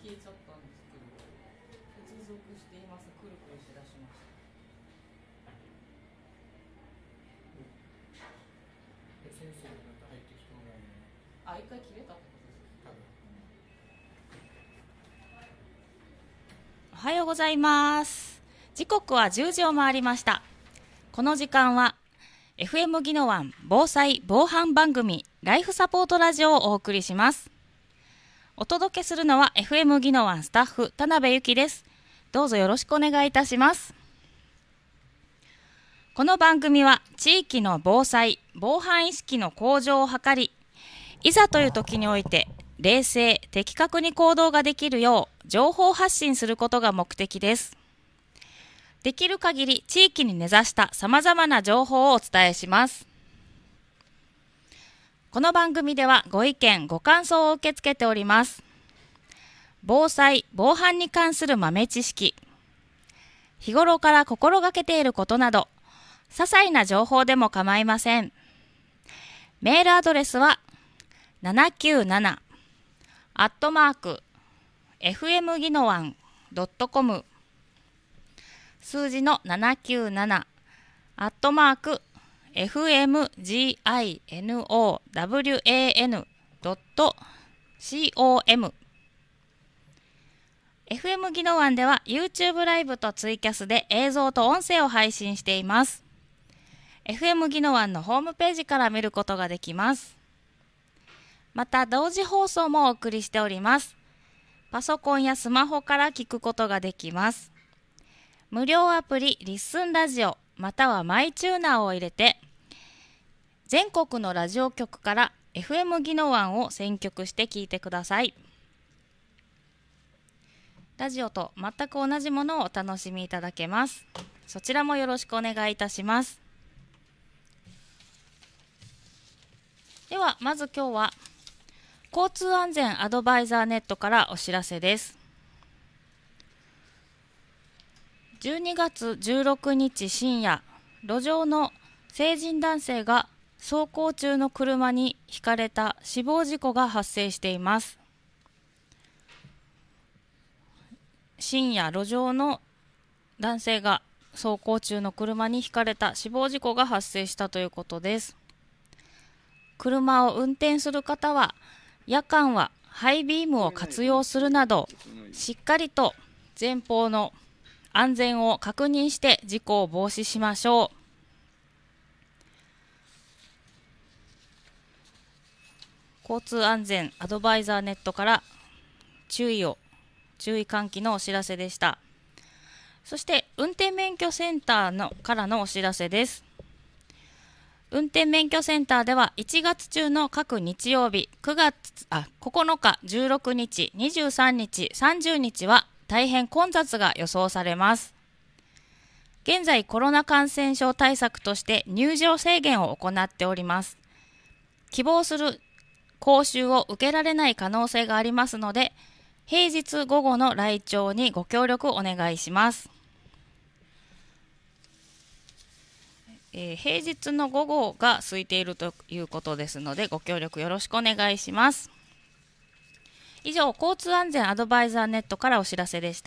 消えちゃったんですけど、接続しています。くるくるしだしました。 先生がまた入ってきてもらうの。 あ、一回切れたってことですか。 多分。 おはようございます。時刻は10時を回りました。この時間は FM ギノワン防災防犯番組ライフサポートラジオをお送りします。お届けするのは FM ギノワンスタッフ田辺由紀です。どうぞよろしくお願いいたします。この番組は地域の防災防犯意識の向上を図り、いざという時において冷静的確に行動ができるよう情報発信することが目的です。できる限り地域に根ざしたさまざまな情報をお伝えします。この番組ではご意見ご感想を受け付けております。防災防犯に関する豆知識、日頃から心がけていることなど些細な情報でも構いません。メールアドレスは797アットマーク FM ギノワン .com、 数字の797アットマーク FMGINOWAN.com。 FM ギノワンでは YouTube ライブとツイキャスで映像と音声を配信しています。 FM ギノワンのホームページから見ることができます。また同時放送もお送りしております。パソコンやスマホから聞くことができます。無料アプリリッスンラジオまたはマイチューナーを入れて全国のラジオ局から FM ギノワンを選曲して聞いてください。ラジオと全く同じものをお楽しみいただけます。そちらもよろしくお願いいたします。ではまず今日は交通安全アドバイザーネットからお知らせです。12月16日深夜、路上の成人男性が走行中の車にひかれた死亡事故が発生しています。深夜、路上の男性が走行中の車にひかれた死亡事故が発生したということです。車を運転する方は夜間はハイビームを活用するなどしっかりと前方の安全を確認して事故を防止しましょう。交通安全アドバイザーネットから注意喚起のお知らせでした。そして運転免許センターからのお知らせです。運転免許センターでは1月中の各日曜日9日、16日、23日、30日は大変混雑が予想されます。現在コロナ感染症対策として入場制限を行っております。希望する講習を受けられない可能性がありますので、平日午後の来庁にご協力お願いします。平日の午後が空いているということですのでご協力よろしくお願いします。以上、交通安全アドバイザーネットからお知らせでした。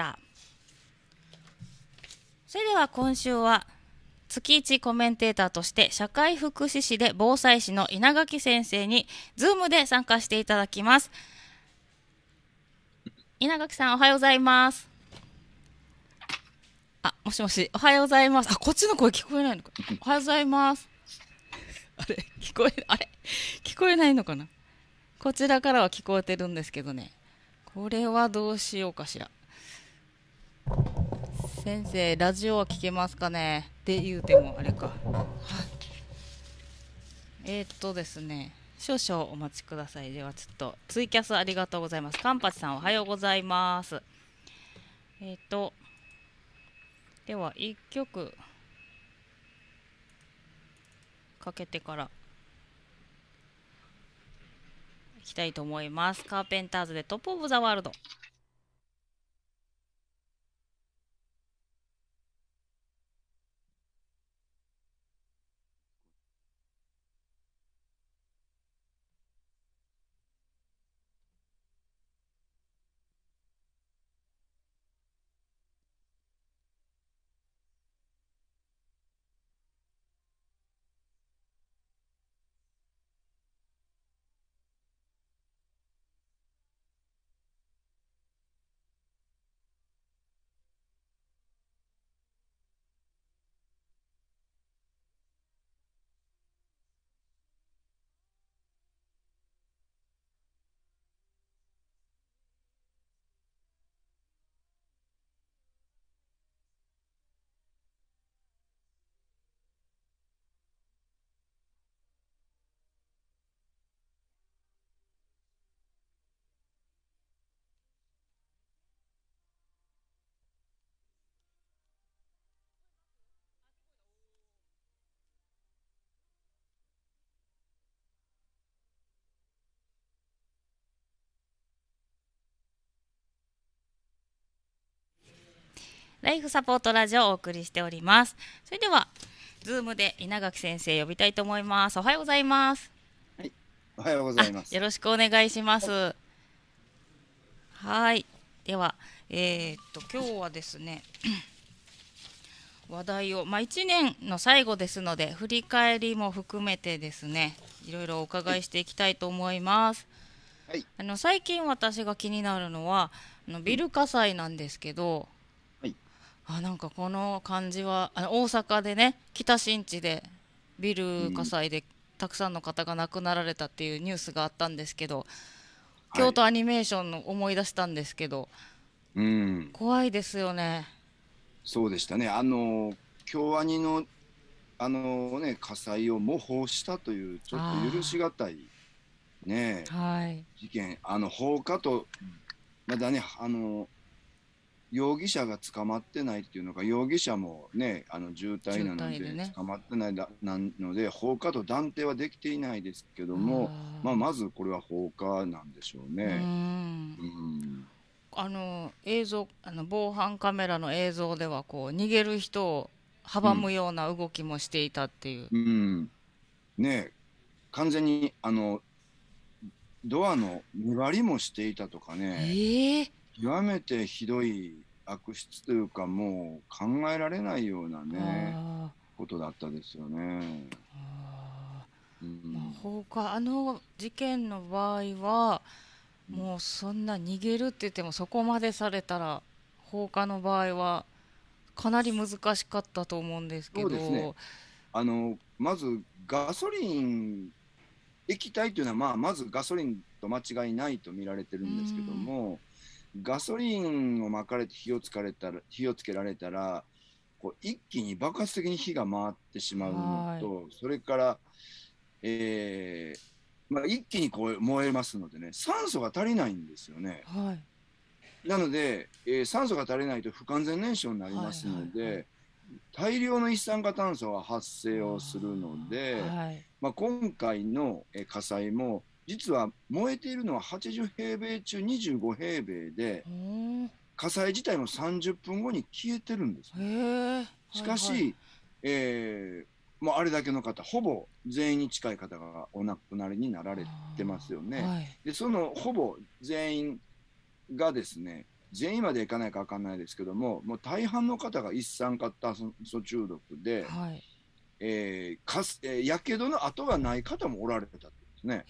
それでは今週は月1コメンテーターとして社会福祉士で防災士の稲垣先生にズームで参加していただきます。稲垣さん、おはようございます。もしもし、おはようございます。こっちの声聞こえないのか。おはようございます。聞こえないのかな。こちらからは聞こえてるんですけどね。これはどうしようかしら。先生、ラジオは聞けますかねって言うてもあれか。ですね、少々お待ちください。ではちょっとツイキャスありがとうございます。カンパチさん、おはようございます。では1曲かけてからいきたいと思います。カーペンターズでトップオブザワールド。 ライフサポートラジオをお送りしております。それではズームで稲垣先生呼びたいと思います。おはようございます。 はい、おはようございます。 よろしくお願いします。はい、では今日はですね話題を、1年の最後ですので振り返りも含めてですね、いろいろお伺いしていきたいと思います。 はい、 最近私が気になるのはビル火災なんですけど、 はい、 なんかこの感じは大阪でね、北新地でビル火災でたくさんの方が亡くなられたっていうニュースがあったんですけど、京都アニメーションの思い出したんですけど、怖いですよね。 そうでしたね。京アニの火災を模倣したというちょっと許しがたいね、事件、放火とまだね容疑者が捕まってないっていうのが、容疑者もね重体なので捕まってないので放火と断定はできていないですけども、まずこれは放火なんでしょうね。 映像防犯カメラの映像ではこう逃げる人を阻むような動きもしていたっていう、 ね、完全にドアの目張りもしていたとかね、極めてひどい悪質というか、もう考えられないようなねことだったですよね。 放火事件の場合はもうそんな逃げるって言ってもそこまでされたら放火の場合はかなり難しかったと思うんですけど。 そうですね。まずガソリン液体というのは、まずガソリンと間違いないと見られてるんですけども、ガソリンをまかれて火をつけられたらこう一気に爆発的に火が回ってしまうのと、それから一気にこう燃えますのでね、酸素が足りないんですよね。なので、酸素が足りないと不完全燃焼になりますので、大量の一酸化炭素が発生をするので、今回の火災も実は燃えているのは80平米中25平米で、火災自体も30分後に消えてるんです。しかし、もうあれだけの方、ほぼ全員に近い方がお亡くなりになられてますよね。でそのほぼ全員がですね、全員までいかないか分かんないですけども、もう大半の方が一酸化炭素中毒で、やけどの跡がない方もおられたんですね。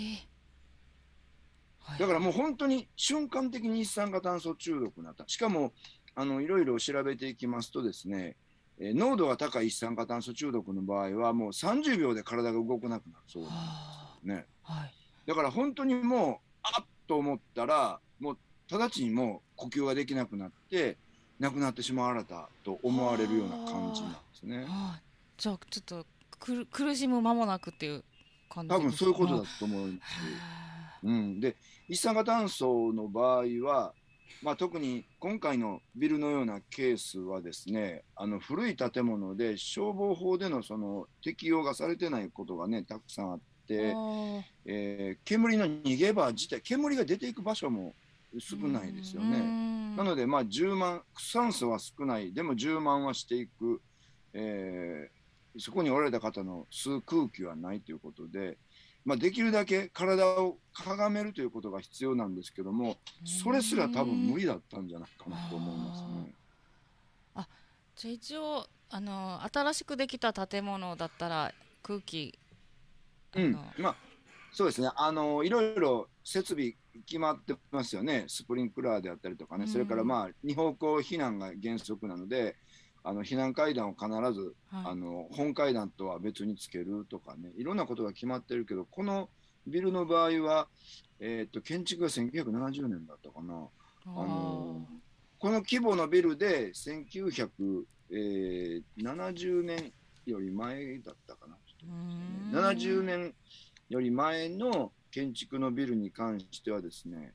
だからもう本当に瞬間的に一酸化炭素中毒になった。しかもいろいろ調べていきますとですね、濃度が高い一酸化炭素中毒の場合はもう30秒で体が動かなくなるそうなんですね。だから本当にもうあっと思ったらもう直ちにもう呼吸ができなくなって亡くなってしまわれたと思われるような感じなんですね。 じゃあちょっと苦しむ間もなくっていう感じですか？ 多分そういうことだと思います。で一酸化炭素の場合は、特に今回のビルのようなケースはですね、古い建物で消防法でのその適用がされてないことがねたくさんあって、煙の逃げ場自体、煙が出ていく場所も少ないですよね。なので充満、酸素は少ない、でも充満はしていく、そこにおられた方の吸う空気はないということで、できるだけ体をかがめるということが必要なんですけども、それすら多分無理だったんじゃないかなと思いますね。 じゃあ一応新しくできた建物だったら空気そうですね、いろいろ設備決まってますよね。スプリンクラーであったりとかね、それから2方向避難が原則なので、避難階段を必ず、本階段とは別につけるとかね、いろんなことが決まってるけど、このビルの場合は、建築が1970年だったかな。この規模のビルで1970年より前だったかな。70年より前の建築のビルに関してはですね、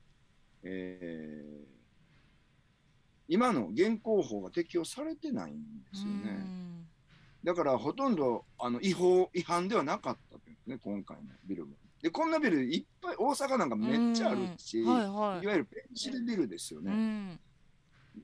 今の現行法が適用されてないんですよね。だからほとんど違反ではなかったんですね、今回のビルも。でこんなビルいっぱい大阪なんかめっちゃあるし、いわゆるペンシルビルですよね。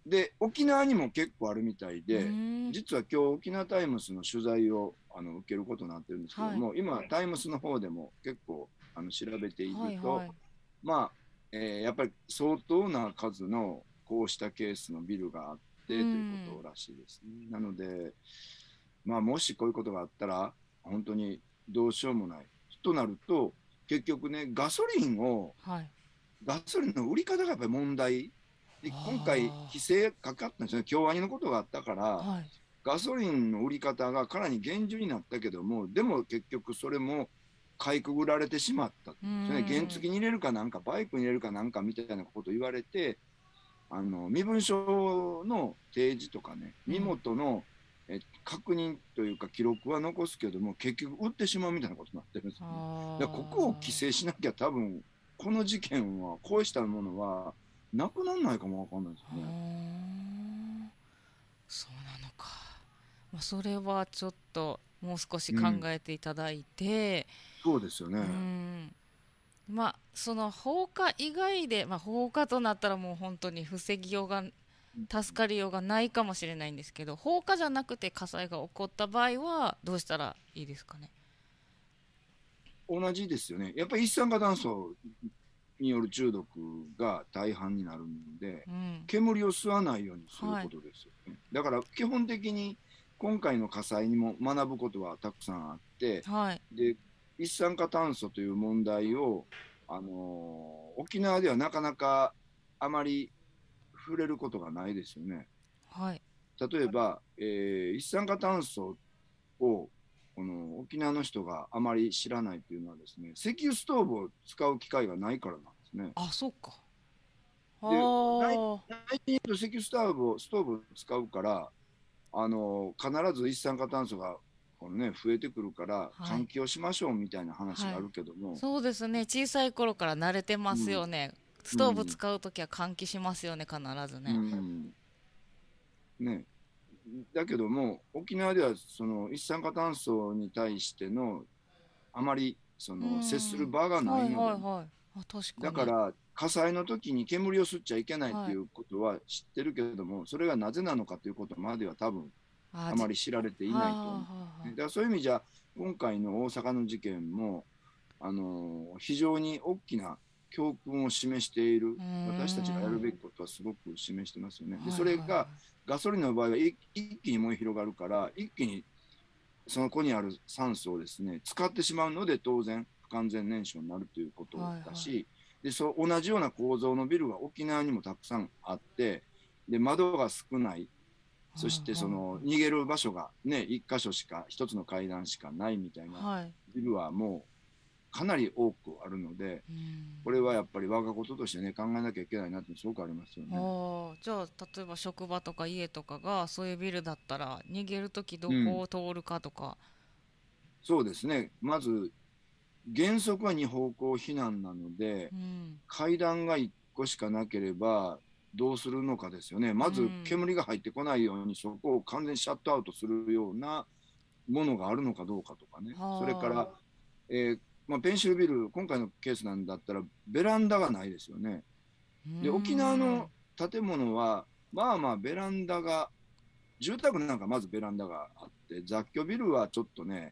で沖縄にも結構あるみたいで、実は今日沖縄タイムスの取材を受けることになってるんですけども、はい、今タイムスの方でも結構調べていると、はいはい、まあ、やっぱり相当な数のこうしたケースのビルがあってということらしいですね。なので、まあ、もしこういうことがあったら本当にどうしようもないとなると、結局ねガソリンの売り方がやっぱり問題で、今回規制かかったんですよね。京アニのことがあったから、はい、ガソリンの売り方がかなり厳重になったけども、でも結局それもかいくぐられてしまったんですね。原付に入れるかなんかバイクに入れるかなんかみたいなことを言われて、身分証の提示とかね、身元の、確認というか記録は残すけども結局売ってしまうみたいなことになってるんですよね。だからここを規制しなきゃ多分この事件はこうしたものはなくならないかもわかんないですね。 そうなのか。まあ、それはちょっともう少し考えていただいて、 そうですよね。 まあその放火以外で、まあ、放火となったらもう本当に防ぎようが助かりようがないかもしれないんですけど、放火じゃなくて火災が起こった場合はどうしたらいいですかね。 同じですよね。やっぱり一酸化炭素による中毒が大半になるんで、煙を吸わないようにすることですよね。はい、だから基本的に今回の火災にも学ぶことはたくさんあって、はい、で一酸化炭素という問題を、沖縄ではなかなかあまり触れることがないですよね。はい、例えば、一酸化炭素をこの沖縄の人があまり知らないというのはですね、石油ストーブを使う機会がないからなんですね。 あ、そうか。 で、内地に言うと石油ストーブを使うから、必ず一酸化炭素がこの、ね、増えてくるから換気をしましょうみたいな話があるけども、 そうですね、小さい頃から慣れてますよね。ストーブ使うときは換気しますよね、必ずね。 ね、だけども沖縄ではその一酸化炭素に対してのあまりその接する場がないので、だから火災の時に煙を吸っちゃいけないということは知ってるけれども、それがなぜなのかということまでは多分あまり知られていないと思う。だからそういう意味じゃ今回の大阪の事件も非常に大きな教訓を示している、私たちがやるべきことはすごく示してますよね。でそれがガソリンの場合は一気に燃え広がるから一気にその子にある酸素をですね使ってしまうので当然不完全燃焼になるということだし、で同じような構造のビルが沖縄にもたくさんあって、で窓が少ない、そしてその逃げる場所がね1箇所しか1つの階段しかないみたいなビルはもうかなり多くあるので、これはやっぱり我がこととしてね考えなきゃいけないなってすごくありますよね。 じゃあ例えば職場とか家とかがそういうビルだったら逃げるときどこを通るかとか、 そうですね、まず原則は2方向避難なので、階段が1個しかなければどうするのかですよね。まず煙が入ってこないようにそこを完全にシャットアウトするようなものがあるのかどうかとかね。それから、ペンシルビル今回のケースなんだったらベランダがないですよね。で沖縄の建物はまあまあベランダが、住宅なんかまずベランダがあって、雑居ビルはちょっとね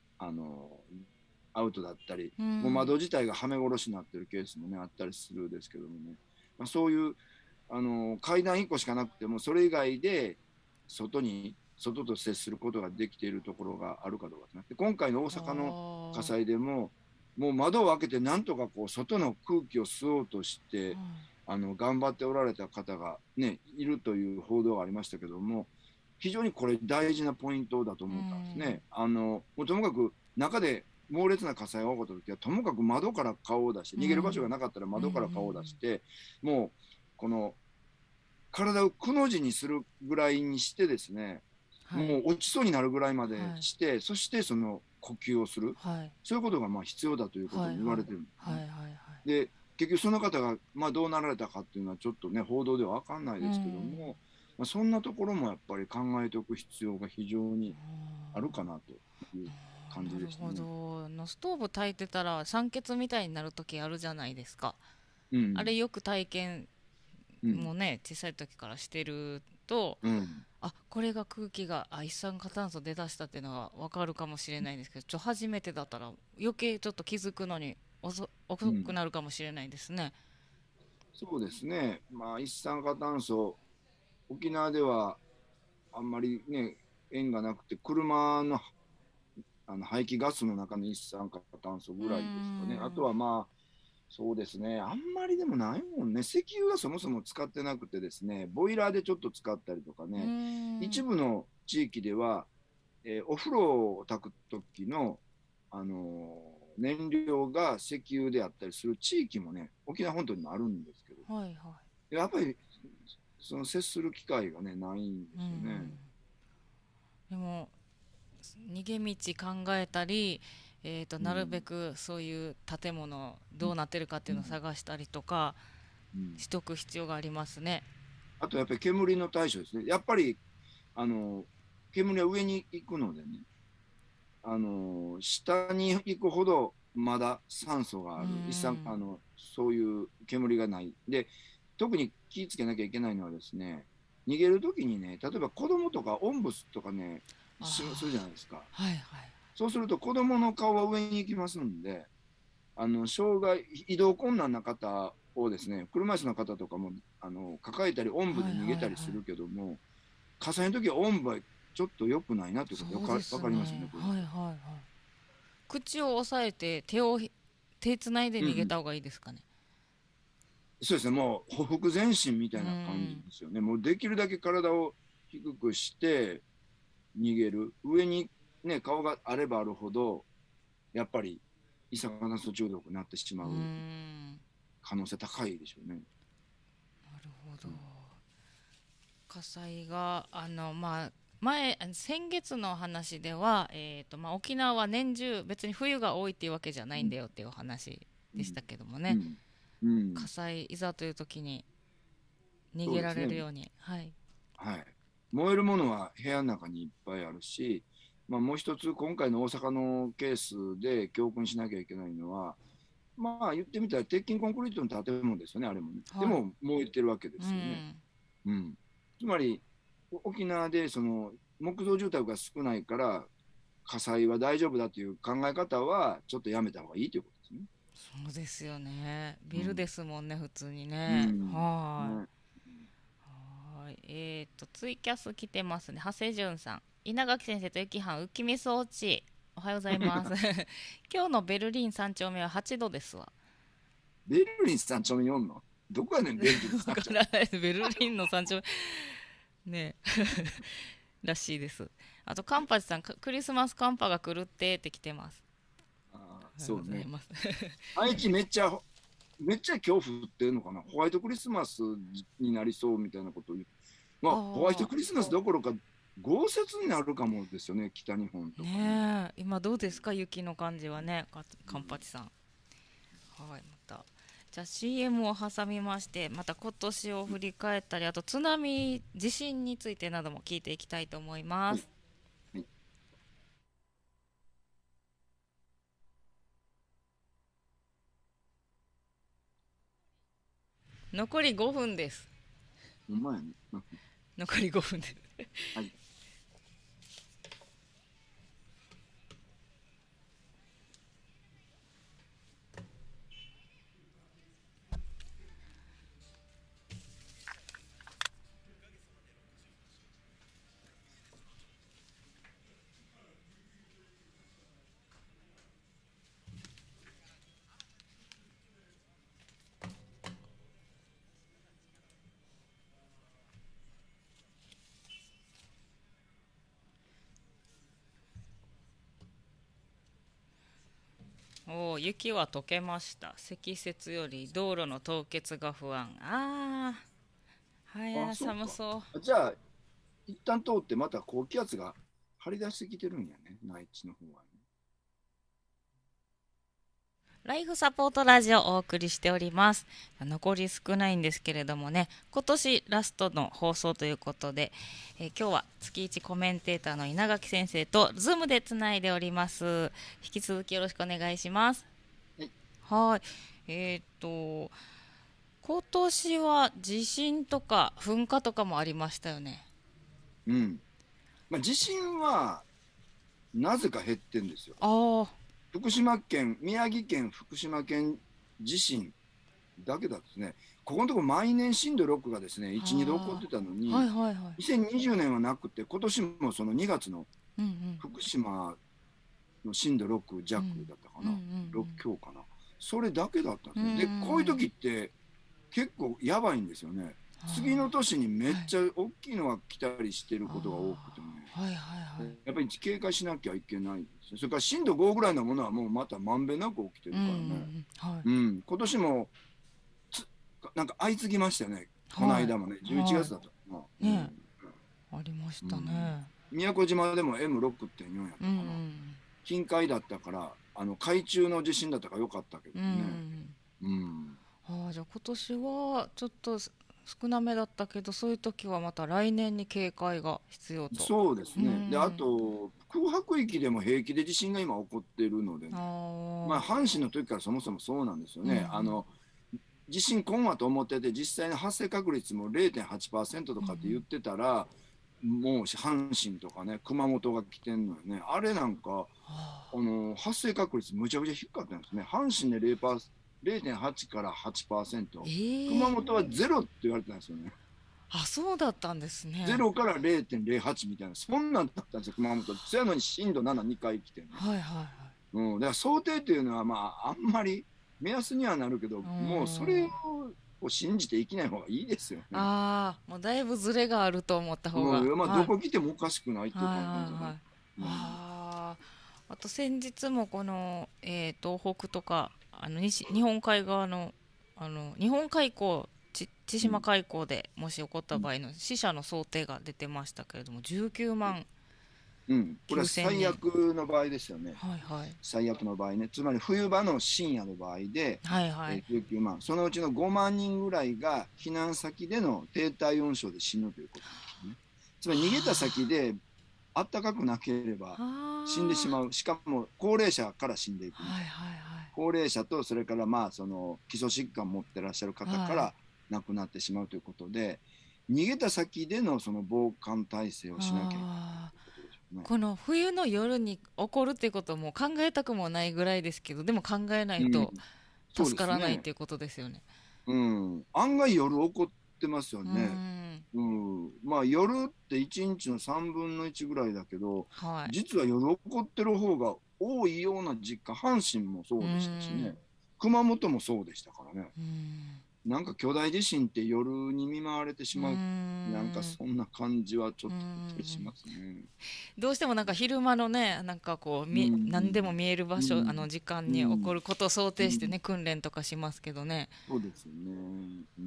アウトだったり、もう窓自体がはめ殺しになってるケースもねあったりするんですけどもね、そういう階段1個しかなくてもそれ以外で外と接することができているところがあるかどうかですね。で今回の大阪の火災でももう窓を開けてなんとかこう外の空気を吸おうとして、頑張っておられた方が、ね、いるという報道がありましたけども、非常にこれ大事なポイントだと思ったんですね。もうともかく中で猛烈な火災が起こった時はともかく窓から顔を出して、逃げる場所がなかったら窓から顔を出して、もうこの体をくの字にするぐらいにしてですね、もう落ちそうになるぐらいまでして、そしてその呼吸をする、そういうことがまあ必要だということに言われてるんですね。で結局その方がまあどうなられたかっていうのはちょっとね報道では分かんないですけども、そんなところもやっぱり考えておく必要が非常にあるかなという感じでしたね。 なるほど。ストーブ焚いてたら酸欠みたいになる時あるじゃないですか。あれよく体験もうね、小さい時からしてると、 うん、 あ、これが空気が一酸化炭素出だしたっていうのは分かるかもしれないんですけど、初めてだったら余計ちょっと気づくのに遅くなるかもしれないですね。 そうですね。まあ、一酸化炭素、沖縄ではあんまりね、縁がなくて、車の排気ガスの中の一酸化炭素ぐらいですかね。あとはまあ、そうですね、あんまりでもないもんね、石油はそもそも使ってなくてですね、ボイラーでちょっと使ったりとかね、一部の地域では、お風呂を炊く時の、燃料が石油であったりする地域もね、沖縄本島にもあるんですけど、 はいはやっぱりその接する機会がね、ないんですよね。 でも逃げ道考えたり、なるべくそういう建物どうなってるかっていうのを探したりとかしとく必要がありますね。 あとやっぱり煙の対処ですね。やっぱり煙は上に行くのでね、下に行くほどまだ酸素がある、そういう煙がない。で、特に気をつけなきゃいけないのはですね、逃げるときにね、例えば子供とかおんぶとかね、するじゃないですか。 はいはい。 そうすると子供の顔は上に行きますんで、障害、移動困難な方をですね、車椅子の方とかも抱えたり、おんぶで逃げたりするけども、火災の時はおんぶはちょっと良くないなということが分かりますね。 はいはいはい。口を押さえて手つないで逃げた方がいいですかね。 そうですね、もうほふ前進みたいな感じですよね。もうできるだけ体を低くして逃げる。上にね、顔があればあるほど、やっぱり一酸化炭素中毒になってしまう可能性高いでしょうね。 なるほど。火災が先月の話では、沖縄は年中別に冬が多いっていうわけじゃないんだよっていうお話でしたけどもね、火災いざという時に逃げられるように、はい、 燃えるものは部屋の中にいっぱいあるし、もう一つ今回の大阪のケースで教訓しなきゃいけないのは、言ってみたら鉄筋コンクリートの建物ですよね、あれもね。でも燃えてるわけですよね。つまり沖縄でその木造住宅が少ないから火災は大丈夫だという考え方はちょっとやめた方がいいということですね。 そうですよね。ビルですもんね、普通にね。はい。ツイキャス来てますね。長谷淳さん。稲垣先生と雪班、浮き見装置。おはようございます。今日のベルリン3丁目は8度ですわ。 ベルリン3丁目におんの？どこやねん、ベルリン3丁目。 ベルリンの3丁目。ねらしいです。あと、カンパチさん、クリスマス寒波が来るって来てます。 そうね。愛知めっちゃ恐怖っていうのかな。ホワイトクリスマスになりそうみたいなことを言う。ホワイトクリスマスどころか豪雪になるかもですよね、北日本とかね。今どうですか、雪の感じはね、カンパチさん。はい、また。じゃあ CM を挟みまして、また今年を振り返ったり、あと津波、地震についてなども聞いていきたいと思います。残り5分です。 うまいね。 残り5分です。はい。雪は溶けました。積雪より道路の凍結が不安。寒そう。 じゃあ一旦通ってまた高気圧が張り出してきてるんやね、内地の方はね。 ライフサポートラジオをお送りしております。残り少ないんですけれどもね、今年ラストの放送ということで、今日は月1コメンテーターの稲垣先生とズームでつないでおります。引き続きよろしくお願いします。はい。今今年は地震とか噴火とかもありましたよね。 うん。まあ、地震はなぜか減ってんですよ。 ああ、 福島県、宮城県、福島県地震だけだですね、ここのところ毎年震度6がですね、1、2度起こってたのに、 はいはいはい。 2020年はなくて、今年もその2月のうんうん。 福島の震度6弱だったかな、 うんうん 6強かな、それだけだったんでうん。 すね。で、こういう時って結構やばいんですよね。次の年にめっちゃ大きいのが来たりしてることが多くてね、 はいはいはい。 やっぱり警戒しなきゃいけないんですよ。それから震度5ぐらいのものはもうまたまんべんなく起きてるからね。 はい。 うん、今年もなんか相次ぎましたよね。このはい。 間もね、11 は月だったかな。 い。ねえ、ありましうん、 たね。 宮古島でも M6.4 やったうんうかな。 ん。 近海だったから、海中の地震だったからよかったけどうんうね。 ん。 うん。 じゃあ今年はちょっと少なめだったけど、そういう時はまた来年に警戒が必要と。 そうですうね。で、あん。 と、空白域でも平気で地震が今起こってるのでね。 あまあ、 あ。 阪神の時からそもそもそうなんですようんうね。 ん。 地震来んわと思ってて、実際の発生確率も 0.8% とかって言ってたら、もう阪神とかね、熊本が来てんのよね。あれなんか、発生確率むちゃくちゃ低かったんですね。阪神で0.8から8%、熊ええ、 本はゼロって言われてたんですよね。 あ、そうだったんですね。 ゼロから0.08みたいな、そんなんだったんですよ、熊本。そやのに震度7、2回来てね。 はいはいはい。 だから想定っていうのは、まあ、あんまり目安にはなるけど、 うーもうそれん。 を信じて生きない方がいいですよね。 ああ、もうだいぶズレがあると思った方が。 まあ、 はい。 どこ来てもおかしくないっていうはいはい感じじゃない。 はい。 うん、 あと先日もこの、東北とか日本海側の、日本海溝、千島うん、 海溝でもし起こっうん、 た場合の死者の想定が出てましたけれども、19万うん。これは 9千最人。 悪の場合ですよね。 はいはい最悪の場合ね。つまり冬場の深夜の場合で、 はいはい。 19万。そのうちの5万人ぐらいが避難先での低体温症で死ぬということなんですね。つまり逃げた先であったかくなければ死んでしあまう。しかも高齢者から死んでいくあ、はいみたいな。 はいはい。 高齢者とそれからまあその基礎疾患を持ってらっしゃる方かはい。 ら亡くなってしまうということで、逃げた先でのその防寒体制をしなきゃいけないああ、 ということでしょうね。 この冬の夜に起こるっていうことも考えたくもないぐらいですけど、でも考えないうん、 とそう助からないっですね。 ていうことですよね。 うん、案外夜起こってますようーね。 ん。 うん、まあ夜って1日の3分の1ぐらいだけど、 はい。 実は夜起こってる方が多いような実感、阪神もうーそうでしたしね、 ん。 熊本もそうでしたからね。 うーん。 なんか巨大地震って夜に見舞われてしうーまう、なんかん。 そんな感じはちょっうーとあったりしん。 ますね。 どうしてもなんか昼間のね、なんかこううん、 何でも見える場所、 うん、 時間うん、 に起こることを想うん、 定してね、訓練とかしますけどね。 そうですよね。うん、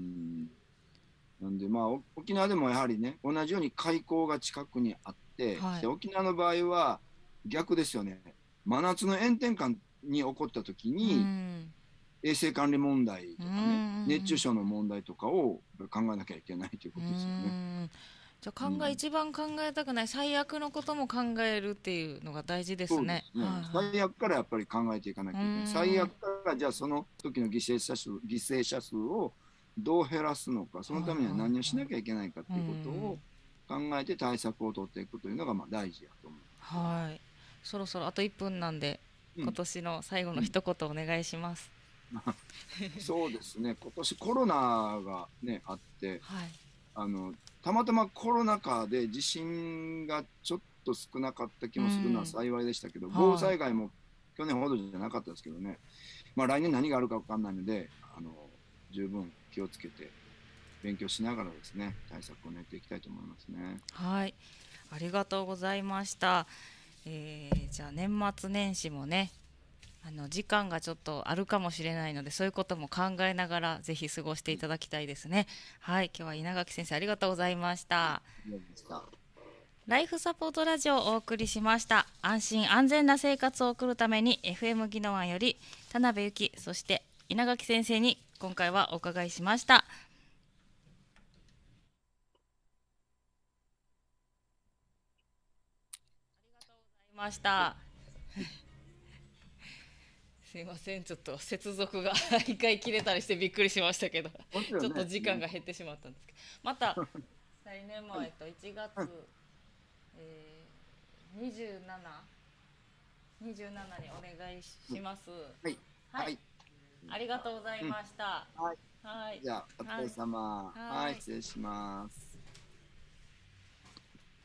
なんでまあ沖縄でもやはりね、同じように海溝が近くにあって、 はい。 で沖縄の場合は逆ですよね。真夏の炎天下に起こった時うーにん。 衛生管理問題うーとかね、熱中ん。 症の問題とかを考えなきゃいけないといううーことですよね。 ん。じゃあうん、 一番考えたくない最悪のことも考えるっていうのが大事ですね。 そうですね。 はいは最悪からやっぱり考えていかない。うーきゃいけない。最ん。 悪からじゃあその時の犠牲者数をどう減らすのか、そはいはいのためには何をしはい。 なきゃいけないかうーということをん。 考えて対策を取っていくというのがまあ大事だと思はい。そろそろあと1分なんで、 う。うん、 今年の最後のうん。 一言お願いします。 そうですね。今年コロナがね、あって、 はい。 あの、たまたまコロナ禍で地震がちょっと少なかった気うもするのはん。 幸いでしたけど、豪雨はい。 災害も去年ほどじゃなかったですけどね。まあ来年何があるか分かんないので、十分気をつけて勉強しながらですね、対策を練っていきたいと思いますね。 はい。ありがとうございました。じゃあ年末年始もね、時間がちょっとあるかもしれないので、そういうことも考えながらぜひ過ごしていただきたいですね。はい。今日は稲垣先生ありがとうございました。 どうでした？ ライフサポートラジオをお送りしました。安心安全な生活を送るために FM 宜野湾より田辺由紀、そして稲垣先生に今回はお伺いしました。ありがとうございました。 すいません、ちょっと接続が一回切れたりしてびっくりしましたけど、ちょっと時間が減ってしまったんですけど、また来年も1月、27にお願いします。 はい。 はい。ありがとうございました。 はい。 はい。 じゃあお疲れ様。はい、失礼します。